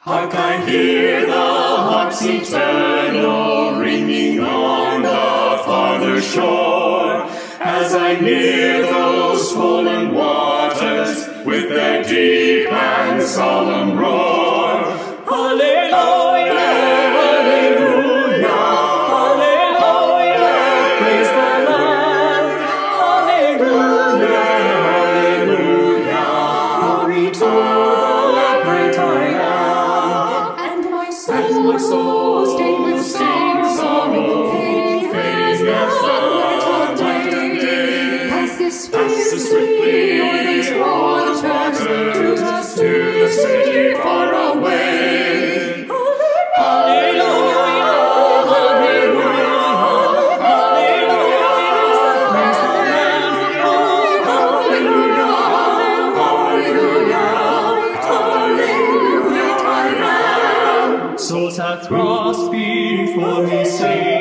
Hark, I hear the harps eternal ringing on the farther shore, as I near those swollen waters with their deep and solemn roar. Hallelujah, hallelujah, hallelujah, praise the Lord. Hallelujah, hallelujah, glory to the great I am. And my soul, stained with sorrow, fading as the light of day, passes swiftly o'er these waters to the city far away. Hallelujah, hallelujah, hallelujah, praise the Lamb. Hallelujah, hallelujah, hallelujah. Souls have crossed before me, say